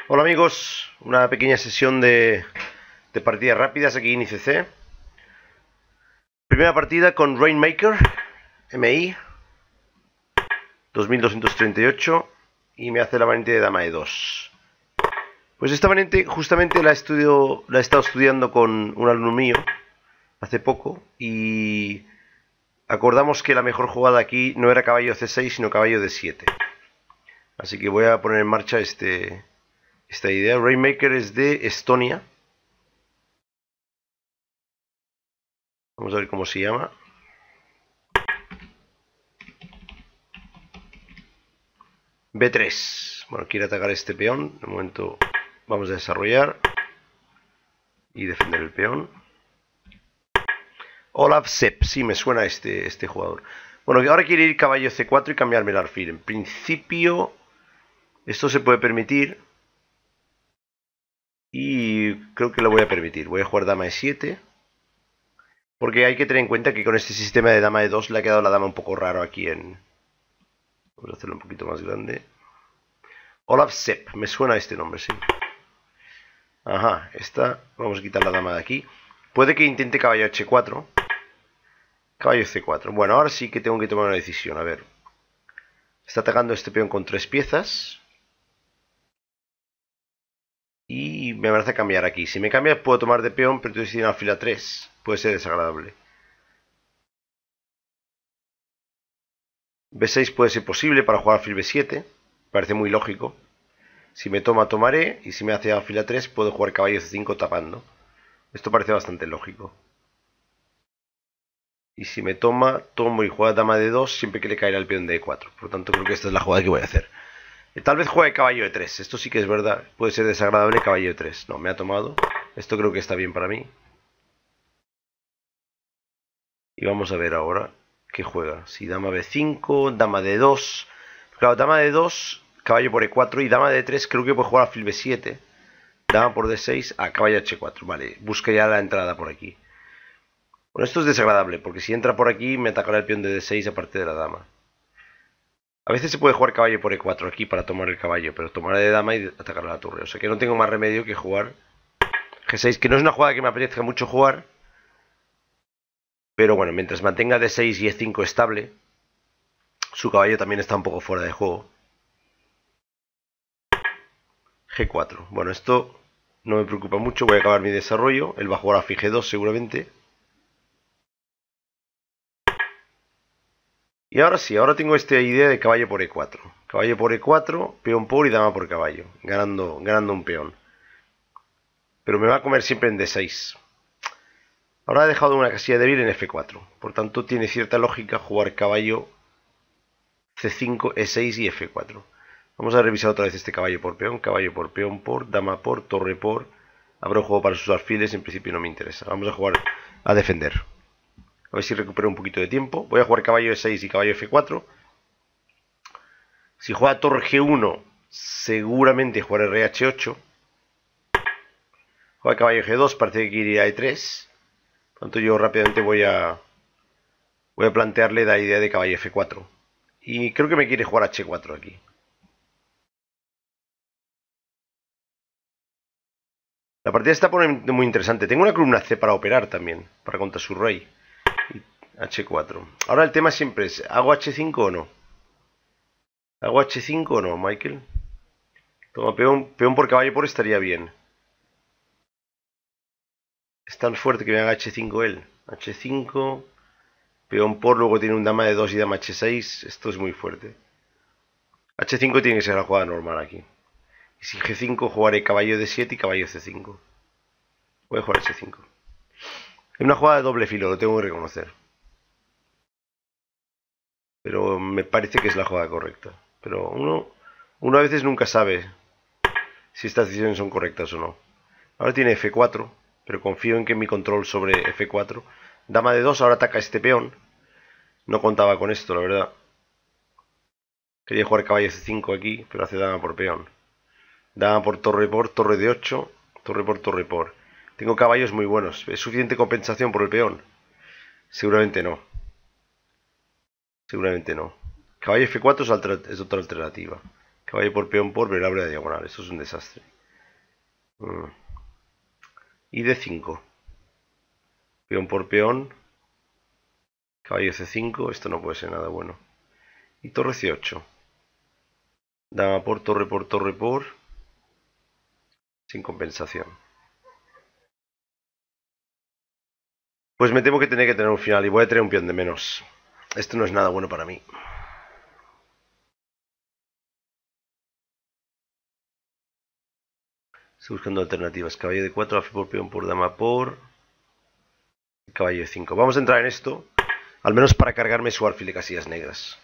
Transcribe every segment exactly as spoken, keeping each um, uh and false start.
Hola amigos, una pequeña sesión de, de partidas rápidas aquí en I C C. Primera partida con Rainmaker, M I, dos mil doscientos treinta y ocho, y me hace la variante de dama de dos. Pues esta variante justamente la, estudio, la he estado estudiando con un alumno mío hace poco y acordamos que la mejor jugada aquí no era caballo C seis sino caballo D siete. Así que voy a poner en marcha este, esta idea. Rainmaker es de Estonia. Vamos a ver cómo se llama. B tres. Bueno, quiere atacar este peón. De momento vamos a desarrollar y defender el peón. Olaf Sepp. Sí, me suena este, este jugador. Bueno, ahora quiere ir caballo C cuatro y cambiarme el alfil. En principio esto se puede permitir. Y creo que lo voy a permitir. Voy a jugar dama E siete. Porque hay que tener en cuenta que con este sistema de dama E dos le ha quedado la dama un poco raro aquí en... Vamos a hacerlo un poquito más grande. Olaf Sepp. Me suena este nombre, sí. Ajá, esta... Vamos a quitar la dama de aquí. Puede que intente caballo H cuatro. Caballo C cuatro. Bueno, ahora sí que tengo que tomar una decisión. A ver. Está atacando este peón con tres piezas. Y me parece cambiar aquí. Si me cambia puedo tomar de peón, pero entonces tiene alfil A tres. Puede ser desagradable. B seis puede ser posible para jugar alfil B siete. Parece muy lógico. Si me toma, tomaré. Y si me hace alfil A tres, puedo jugar caballo C cinco tapando. Esto parece bastante lógico. Y si me toma, tomo y juega dama de dos siempre que le caerá el peón de E cuatro. Por lo tanto, creo que esta es la jugada que voy a hacer. Tal vez juegue caballo E tres. Esto sí que es verdad. Puede ser desagradable caballo E tres. No, me ha tomado. Esto creo que está bien para mí. Y vamos a ver ahora qué juega. Si dama B cinco, dama D dos. Claro, dama D dos, caballo por E cuatro y dama D tres creo que puede jugar alfil B siete. Dama por D seis, a caballo H cuatro. Vale, busca ya la entrada por aquí. Bueno, esto es desagradable porque si entra por aquí me atacará el peón de D seis aparte de la dama. A veces se puede jugar caballo por E cuatro aquí para tomar el caballo, pero tomará de dama y atacará la torre. O sea que no tengo más remedio que jugar G seis, que no es una jugada que me apetezca mucho jugar. Pero bueno, mientras mantenga D seis y E cinco estable, su caballo también está un poco fuera de juego. G cuatro. Bueno, esto no me preocupa mucho. Voy a acabar mi desarrollo. Él va a jugar a G dos seguramente. Y ahora sí, ahora tengo esta idea de caballo por E cuatro. Caballo por E cuatro, peón por y dama por caballo. Ganando, ganando un peón. Pero me va a comer siempre en D seis. Ahora ha dejado una casilla débil en F cuatro. Por tanto, tiene cierta lógica jugar caballo C cinco, E seis y F cuatro. Vamos a revisar otra vez este caballo por peón. Caballo por peón por, dama por, torre por. Habrá juego para sus alfiles. En principio no me interesa. Vamos a jugar a defender. A ver si recupero un poquito de tiempo. Voy a jugar caballo E seis y caballo F cuatro. Si juega torre G uno, seguramente jugaré rey H ocho. Juega caballo G dos, parece que quiere ir a E tres. Por lo tanto, yo rápidamente voy a voy a plantearle la idea de caballo F cuatro. Y creo que me quiere jugar H cuatro aquí. La partida está poniendo muy interesante. Tengo una columna C para operar también, para contra su rey. H cuatro. Ahora el tema siempre es, ¿hago H cinco o no? ¿Hago H cinco o no, Michael? Toma, peón, peón por caballo por estaría bien. Es tan fuerte que me haga H cinco él. H cinco, peón por, luego tiene un dama de dos y dama H seis. Esto es muy fuerte. H cinco tiene que ser la jugada normal aquí. Y si G cinco, jugaré caballo D siete y caballo C cinco. Voy a jugar H cinco. Es una jugada de doble filo, lo tengo que reconocer. Pero me parece que es la jugada correcta. Pero uno, uno a veces nunca sabe si estas decisiones son correctas o no. Ahora tiene F cuatro, pero confío en que mi control sobre F cuatro. Dama de dos, ahora ataca este peón. No contaba con esto, la verdad. Quería jugar caballo C cinco aquí, pero hace dama por peón. Dama por torre por, torre de ocho, torre por torre por. Tengo caballos muy buenos. ¿Es suficiente compensación por el peón? Seguramente no. Seguramente no. Caballo F cuatro es, es otra alternativa. Caballo por peón por, pero le abre la diagonal. Esto es un desastre. Mm. Y D cinco. Peón por peón. Caballo C cinco. Esto no puede ser nada bueno. Y torre C ocho. Dama por, torre por, torre por. Sin compensación. Pues me temo que tenía que tener un final y voy a tener un peón de menos. Esto no es nada bueno para mí. Estoy buscando alternativas. Caballo de cuatro, alfil por peón por dama por... Caballo de cinco. Vamos a entrar en esto. Al menos para cargarme su alfil de casillas negras.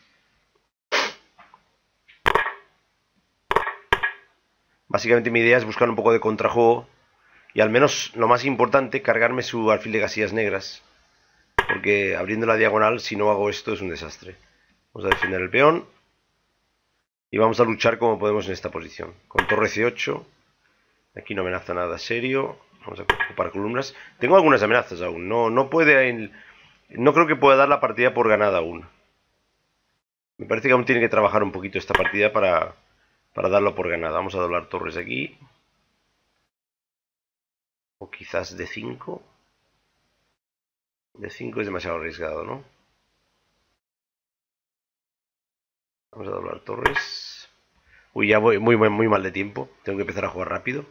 Básicamente mi idea es buscar un poco de contrajuego. Y al menos, lo más importante, cargarme su alfil de casillas negras. Porque abriendo la diagonal, si no hago esto, es un desastre. Vamos a defender el peón. Y vamos a luchar como podemos en esta posición. Con torre C ocho. Aquí no amenaza nada serio. Vamos a ocupar columnas. Tengo algunas amenazas aún. No, no puede... No creo que pueda dar la partida por ganada aún. Me parece que aún tiene que trabajar un poquito esta partida para, para darlo por ganada. Vamos a doblar torres aquí. O quizás D cinco. D cinco es demasiado arriesgado, ¿no? Vamos a doblar torres. Uy, ya voy muy, muy mal de tiempo. Tengo que empezar a jugar rápido.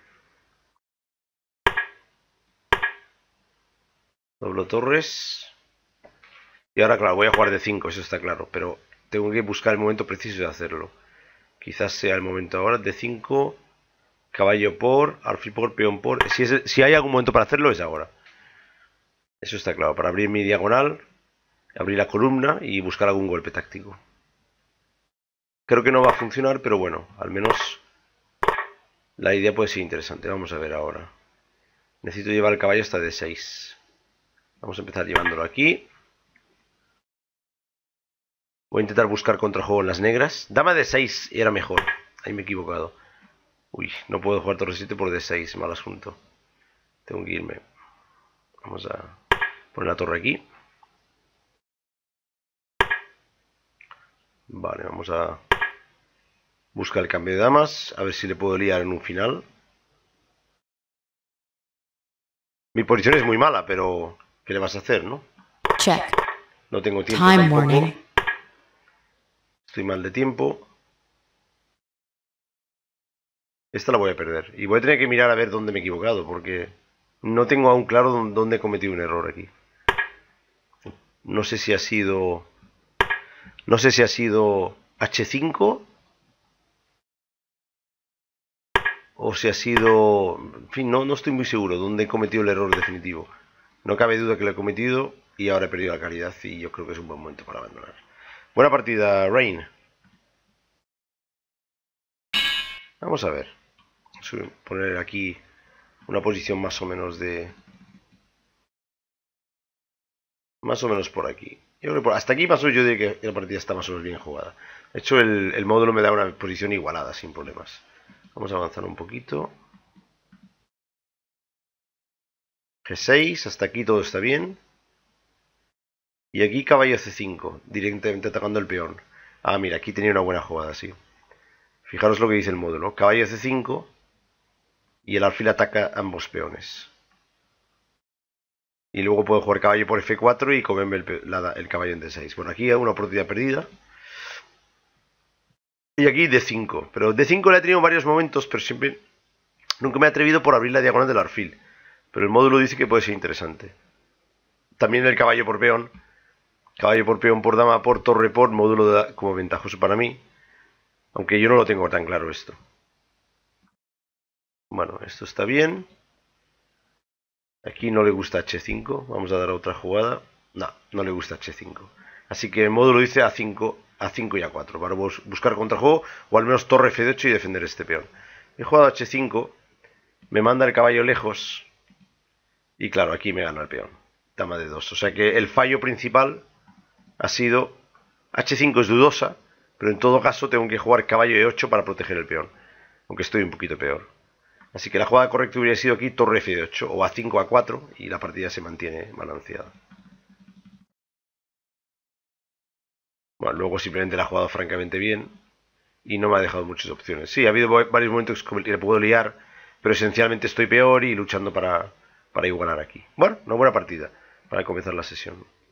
Doblo torres. Y ahora, claro, voy a jugar D cinco, eso está claro. Pero tengo que buscar el momento preciso de hacerlo. Quizás sea el momento ahora. D cinco. Caballo por. Alfil por, peón por. Si, es, si hay algún momento para hacerlo, es ahora. Eso está claro. Para abrir mi diagonal. Abrir la columna y buscar algún golpe táctico. Creo que no va a funcionar, pero bueno, al menos la idea puede ser interesante. Vamos a ver ahora. Necesito llevar el caballo hasta D seis. Vamos a empezar llevándolo aquí. Voy a intentar buscar contrajuego en las negras. Dama D seis era mejor. Ahí me he equivocado. Uy, no puedo jugar torre siete por D seis. Mal asunto. Tengo que irme. Vamos a poner la torre aquí. Vale, vamos a buscar el cambio de damas. A ver si le puedo liar en un final. Mi posición es muy mala, pero ¿qué le vas a hacer, no? Check. No tengo tiempo Time tampoco. warning. Estoy mal de tiempo. Esta la voy a perder. Y voy a tener que mirar a ver dónde me he equivocado, porque no tengo aún claro dónde he cometido un error aquí. No sé si ha sido... No sé si ha sido H cinco. O si ha sido... En fin, no, no estoy muy seguro dónde he cometido el error definitivo. No cabe duda que lo he cometido y ahora he perdido la calidad y yo creo que es un buen momento para abandonar. Buena partida, Rain. Vamos a ver. Voy a poner aquí una posición más o menos de... Más o menos por aquí. Yo creo que por... Hasta aquí pasó, yo diría que la partida está más o menos bien jugada. De hecho, el, el módulo me da una posición igualada, sin problemas. Vamos a avanzar un poquito. G seis, hasta aquí todo está bien. Y aquí caballo C cinco, directamente atacando el peón. Ah, mira, aquí tenía una buena jugada, sí. Fijaros lo que dice el módulo. Caballo C cinco y el alfil ataca ambos peones. Y luego puedo jugar caballo por F cuatro y comerme el, la, el caballo en D seis. Bueno, aquí hay una oportunidad perdida. Y aquí D cinco. Pero D cinco le he tenido varios momentos, pero siempre... Nunca me he atrevido por abrir la diagonal del alfil. Pero el módulo dice que puede ser interesante. También el caballo por peón. Caballo por peón por dama por torre por módulo de, como ventajoso para mí. Aunque yo no lo tengo tan claro esto. Bueno, esto está bien. Aquí no le gusta H cinco. Vamos a dar otra jugada. No, no le gusta H cinco. Así que el módulo dice A cinco, A cinco y A cuatro. Para buscar contrajuego o al menos torre F ocho y defender este peón. He jugado H cinco. Me manda el caballo lejos. Y claro, aquí me gana el peón. Dama de dos. O sea que el fallo principal ha sido... H cinco es dudosa, pero en todo caso tengo que jugar caballo E ocho para proteger el peón. Aunque estoy un poquito peor. Así que la jugada correcta hubiera sido aquí torre F ocho o A cinco, A cuatro y la partida se mantiene balanceada. Bueno, luego simplemente la he jugado francamente bien. y no me ha dejado muchas opciones. Sí, ha habido varios momentos que le puedo liar, pero esencialmente estoy peor y luchando para, para igualar aquí. Bueno, una buena partida para comenzar la sesión.